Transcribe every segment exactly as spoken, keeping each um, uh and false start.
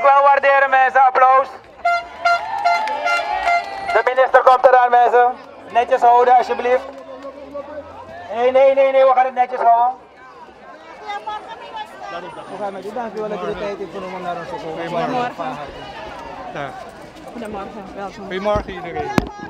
wel waarderen mensen, applaus. De minister komt eraan mensen. Netjes houden alsjeblieft. Nee, nee, nee, nee, we gaan het netjes houden. We gaan met u, dank u wel dat u de tijd heeft genomen naar ons te komen. Goedemorgen. Ja. Goedemorgen, welkom. Goedemorgen iedereen.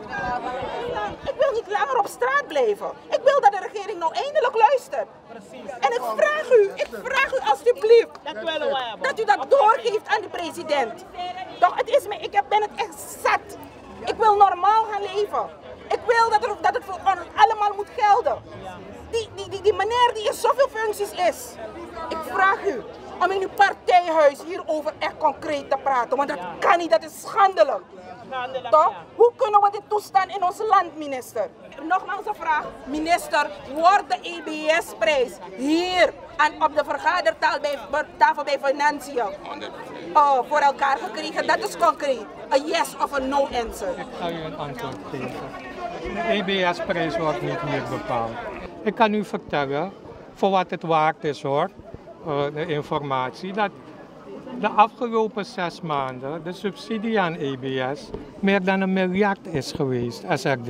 Ik wil niet langer op straat blijven. Ik wil dat de regering nou eindelijk luistert. Precies. En ik vraag u, ik vraag u alsjeblieft dat u dat doorgeeft aan de president. Toch, het is me, ik ben het echt zat. Ik wil normaal gaan leven. Ik wil dat, er, dat het voor ons allemaal moet gelden. Die, die, die, die meneer die in zoveel functies is. Ik vraag u om in uw partijhuis hierover echt concreet te praten. Want dat kan niet, dat is schandelijk. Toch? Hoe kunnen we dit toestaan in ons land, minister? Nogmaals een vraag. Minister, wordt de E B S-prijs hier aan, op de vergadertafel bij Financiën uh, voor elkaar gekregen? Dat is concreet. Een yes of een no answer. Ik ga u een antwoord geven. De E B S-prijs wordt niet hier bepaald. Ik kan u vertellen, voor wat het waard is hoor, uh, de informatie, dat de afgelopen zes maanden de subsidie aan E B S meer dan een miljard is geweest, S R D.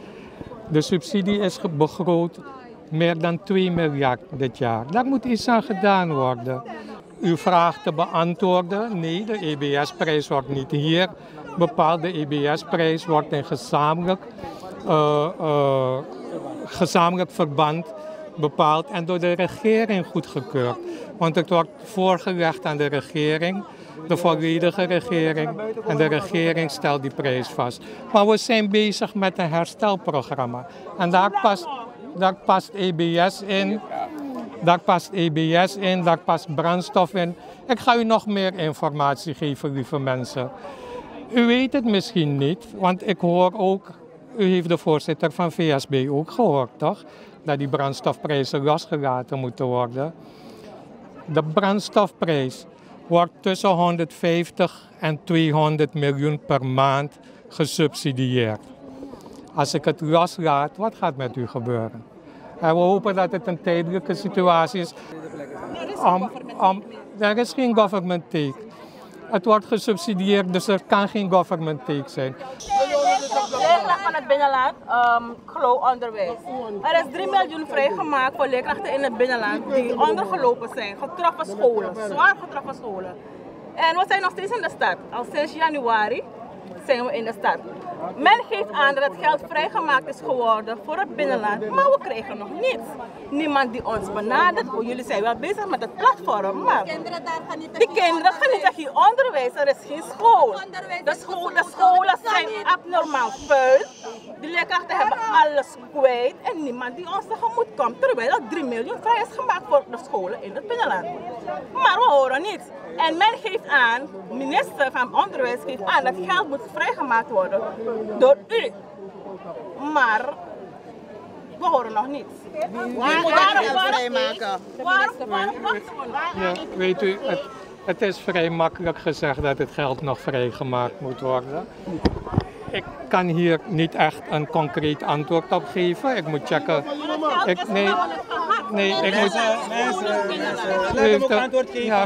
De subsidie is begroot meer dan twee miljard dit jaar. Daar moet iets aan gedaan worden. Uw vraag te beantwoorden, nee, de E B S-prijs wordt niet hier bepaald. De E B S-prijs wordt in gezamenlijk, uh, uh, gezamenlijk verband bepaald en door de regering goedgekeurd. Want het wordt voorgelegd aan de regering, de volledige regering, en de regering stelt die prijs vast. Maar we zijn bezig met een herstelprogramma en daar past, daar past E B S in, daar past E B S in, daar past brandstof in. Ik ga u nog meer informatie geven, lieve mensen. U weet het misschien niet, want ik hoor ook, u heeft de voorzitter van V S B ook gehoord, toch? Dat die brandstofprijzen losgelaten moeten worden. De brandstofprijs wordt tussen honderdvijftig en tweehonderd miljoen per maand gesubsidieerd. Als ik het loslaat, wat gaat met u gebeuren? En we hopen dat het een tijdelijke situatie is. Om, om, er is geen government take. Het wordt gesubsidieerd, dus er kan geen government take zijn. Leerkracht van het binnenland, um, Glow onderwijs. Er is drie miljoen vrijgemaakt voor leerkrachten in het binnenland die ondergelopen zijn, getroffen scholen, zwaar getroffen scholen. En we zijn nog steeds in de stad. Al sinds januari zijn we in de stad. Men geeft aan dat het geld vrijgemaakt is geworden voor het binnenland, maar we krijgen nog niets. Niemand die ons benadert. Oh, jullie zijn wel bezig met het platform, maar die kinderen gaan niet echt hier onderwijs. Er is geen school. De, school, de scholen zijn abnormaal vuil. De leerkrachten hebben alles kwijt en niemand die ons tegemoet komt. Terwijl er drie miljoen vrij is gemaakt voor de scholen in het binnenland. Maar we horen niets. En men geeft aan, de minister van Onderwijs geeft aan dat geld moet vrijgemaakt worden door u. Maar we horen nog niets. Wie moet het geld vrijmaken? Waarom, waarom wachten we nog? Ja, weet u, het, het is vrij makkelijk gezegd dat het geld nog vrijgemaakt moet worden. Ik kan hier niet echt een concreet antwoord op geven. Ik moet checken. Ik, nee, nee, ik moet. Laat hem ook antwoord geven. Ja,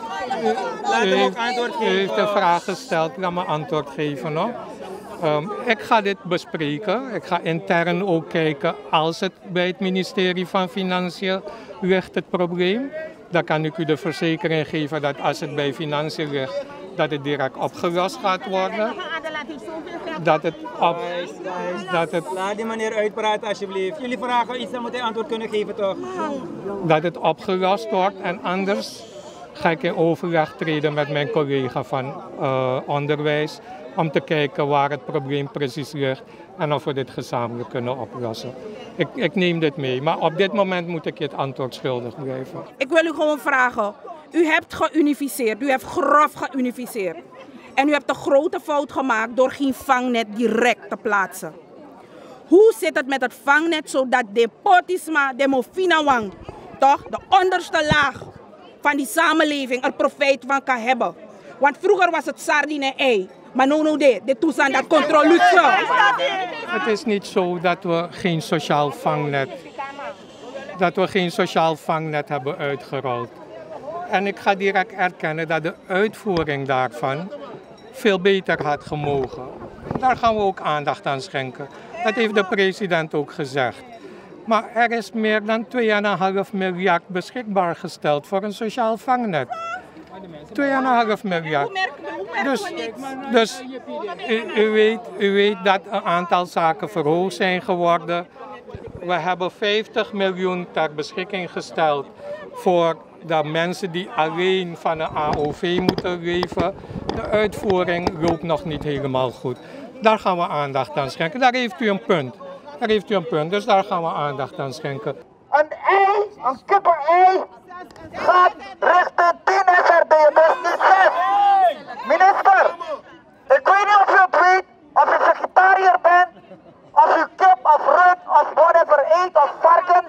Laat u, hem ook heeft, antwoord u geven. heeft een vraag gesteld, laat me antwoord geven. Hoor. Um, ik ga dit bespreken. Ik ga intern ook kijken als het bij het ministerie van Financiën ligt het probleem. Dan kan ik u de verzekering geven dat als het bij Financiën ligt, dat het direct opgelost gaat worden. Dat het op... Dat het, Laat die meneer uitpraten alsjeblieft. Jullie vragen iets, dan moet hij antwoord kunnen geven toch? dat het opgelost wordt en anders ga ik in overleg treden met mijn collega van uh, onderwijs om te kijken waar het probleem precies ligt en of we dit gezamenlijk kunnen oplossen. Ik, ik neem dit mee, maar op dit moment moet ik je het antwoord schuldig blijven. Ik wil u gewoon vragen. U hebt geunificeerd, u hebt grof geunificeerd. En u hebt een grote fout gemaakt door geen vangnet direct te plaatsen. Hoe zit het met het vangnet zodat de potisma, de mofinawang, toch, de onderste laag van die samenleving er profijt van kan hebben? Want vroeger was het sardine en ei. Maar no, no, dit, dit toestand dat controleert zo. Het is niet zo dat we geen sociaal vangnet, dat we geen sociaal vangnet hebben uitgerold. En ik ga direct erkennen dat de uitvoering daarvan veel beter had gemogen. Daar gaan we ook aandacht aan schenken. Dat heeft de president ook gezegd. Maar er is meer dan twee komma vijf miljard beschikbaar gesteld voor een sociaal vangnet. twee komma vijf miljard. Dus, dus u, u, weet, u weet dat een aantal zaken verhoogd zijn geworden. We hebben vijftig miljoen ter beschikking gesteld voor de mensen die alleen van een A O V moeten leven. De uitvoering loopt nog niet helemaal goed. Daar gaan we aandacht aan schenken. Daar heeft u een punt. Daar heeft u een punt, dus daar gaan we aandacht aan schenken. Een ei, een kipper-ei, gaat richting tien S R D, dus niet zes. Minister, ik weet niet of u het weet, of u vegetariër bent, of u kip of rund of whatever eet of varken,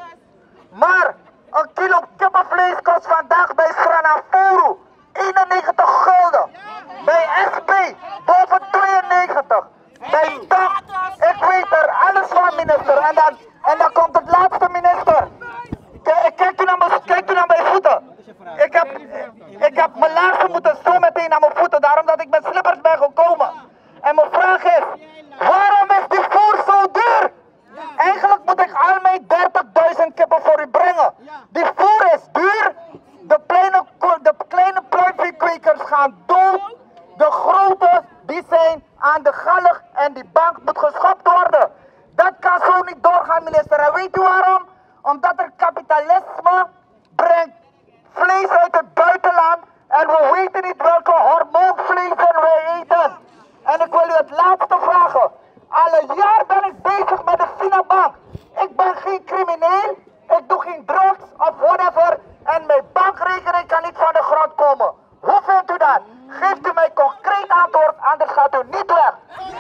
maar een kilo kippenvlees kost vandaag bij Stranafuru eenennegentig gulden. Bij S B boven tweeënnegentig. Bij T A C, ik weet er alles van, minister. En dan, en dan komt het laatste, minister. Kijk, kijk u naar mijn, kijk u naar mijn voeten. Ik heb, ik heb mijn laarzen moeten zo meteen naar mijn voeten, daarom dat ik met slippers ben gekomen. En mijn vraag is, waarom is die voer zo duur? Eigenlijk moet ik al mijn dertigduizend kippen voor u brengen. Die voer is duur. De kleine, de kleine pluimveekwekers gaan dood. De grote, die zijn aan de galg en die bank moet geschopt worden. Dat kan zo niet doorgaan, minister. En weet u waarom? Omdat er kapitalisme brengt vlees uit het buitenland en we weten niet welke hormoonvleesen wij eten. En ik wil u het laatste vragen. Al een jaar ben ik bezig met de Finabank. Ik ben geen crimineel, ik doe geen drugs of whatever en mijn bankrekening kan niet van de grond komen. Hoe vindt u dat? Geeft u mij concreet antwoord, anders gaat u niet weg.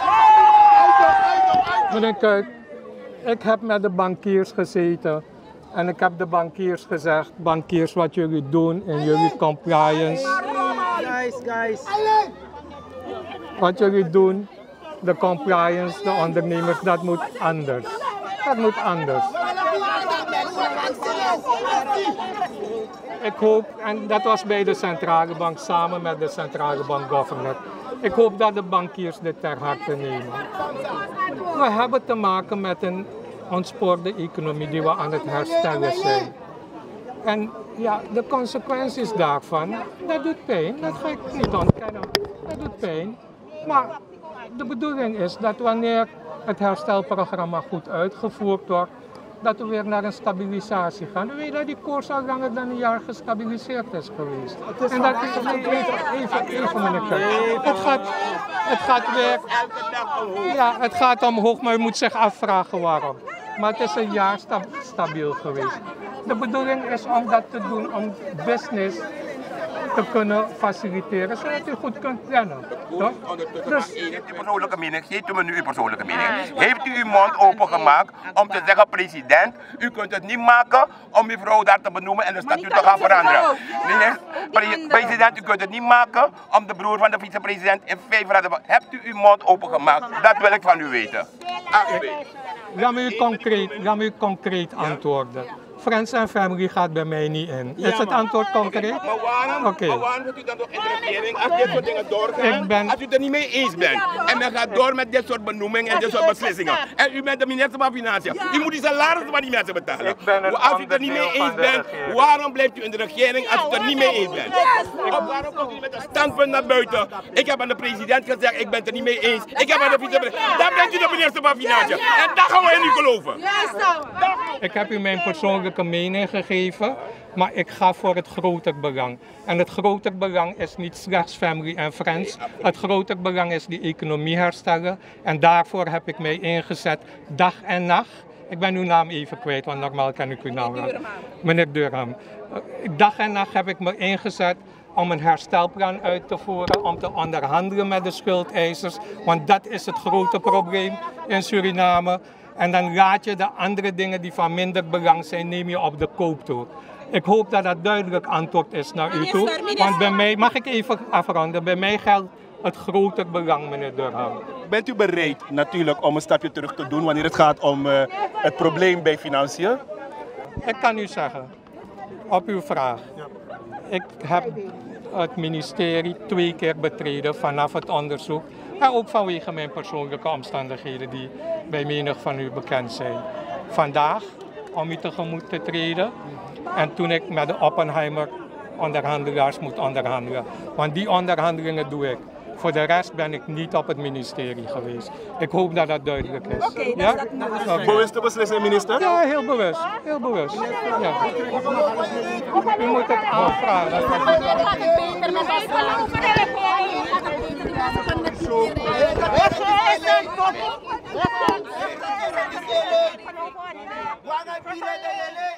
Meneer Kuik, ik heb met de bankiers gezeten en ik heb de bankiers gezegd, bankiers, wat jullie doen in jullie compliance. Guys, guys. Wat jullie doen, de compliance, de ondernemers, dat moet anders. Dat moet anders. Ik hoop, en dat was bij de centrale bank samen met de centrale bank governor. Ik hoop dat de bankiers dit ter harte nemen. We hebben te maken met een ontspoorde economie die we aan het herstellen zijn. En ja, de consequenties daarvan, dat doet pijn, dat ga ik niet ontkennen. Dat doet pijn. Maar de bedoeling is dat wanneer het herstelprogramma goed uitgevoerd wordt, dat we weer naar een stabilisatie gaan. We weten dat die koers al langer dan een jaar gestabiliseerd is geweest. En dat is even, even, even meneer Kuik. Het gaat, het gaat weer, ja, het gaat omhoog, maar u moet zich afvragen waarom. Maar het is een jaar sta, stabiel geweest. De bedoeling is om dat te doen, om business te kunnen faciliteren, zodat u goed kunt plannen. Toch? Dus, geeft u persoonlijke mening, geeft u me nu uw persoonlijke mening. Heeft u uw mond opengemaakt om te zeggen, president, u kunt het niet maken om uw vrouw daar te benoemen en de statuut te gaan veranderen. Meneer president, u kunt het niet maken om de broer van de vicepresident in vijf raden. Hebt u uw mond opengemaakt? Dat wil ik van u weten. Laat me u concreet, laat me u concreet antwoorden. Friends and Family gaat bij mij niet in. Is het antwoord concreet? Maar waarom, okay. maar waarom moet u dan toch in de regering als dit soort dingen doorgaan? Ben... Als u het er niet mee eens bent en men gaat door met dit soort benoemingen en dit soort beslissingen. En u bent de minister van Financiën. U moet die salarissen van die mensen betalen. Als u het er niet mee eens bent, waarom blijft u in de regering als u het er niet mee eens bent? Of waarom komt u met een standpunt naar buiten? Ik heb aan de president gezegd, ik ben het er niet mee eens. Ik heb aan de vicepresident. Dan bent u de minister van Financiën. En daar gaan we in u geloven. Ik heb u mijn persoonlijke mening gegeven, maar ik ga voor het groter belang. En het groter belang is niet slechts family en friends. Het groter belang is die economie herstellen. En daarvoor heb ik mij ingezet dag en nacht. Ik ben uw naam even kwijt, want normaal ken ik uw naam. Meneer Durham. Dag en nacht heb ik me ingezet om een herstelplan uit te voeren, om te onderhandelen met de schuldeisers. Want dat is het grote probleem in Suriname. En dan laat je de andere dingen die van minder belang zijn, neem je op de koop toe. Ik hoop dat dat duidelijk antwoord is naar u toe. Want bij mij, mag ik even afronden, bij mij geldt het groter belang, meneer Durham. Bent u bereid natuurlijk om een stapje terug te doen wanneer het gaat om uh, het probleem bij financiën? Ik kan u zeggen, op uw vraag. ik heb het ministerie twee keer betreden vanaf het onderzoek. En ook vanwege mijn persoonlijke omstandigheden die bij menig van u bekend zijn. Vandaag om u tegemoet te treden. En toen ik met de Oppenheimer onderhandelaars moet onderhandelen. Want die onderhandelingen doe ik. Voor de rest ben ik niet op het ministerie geweest. Ik hoop dat dat duidelijk is. Oké, okay, ja? dat is dat Bewuste beslissing, minister? Ja, heel bewust. Heel bewust. Ja. U moet het aanvragen. Wangan pira de lele.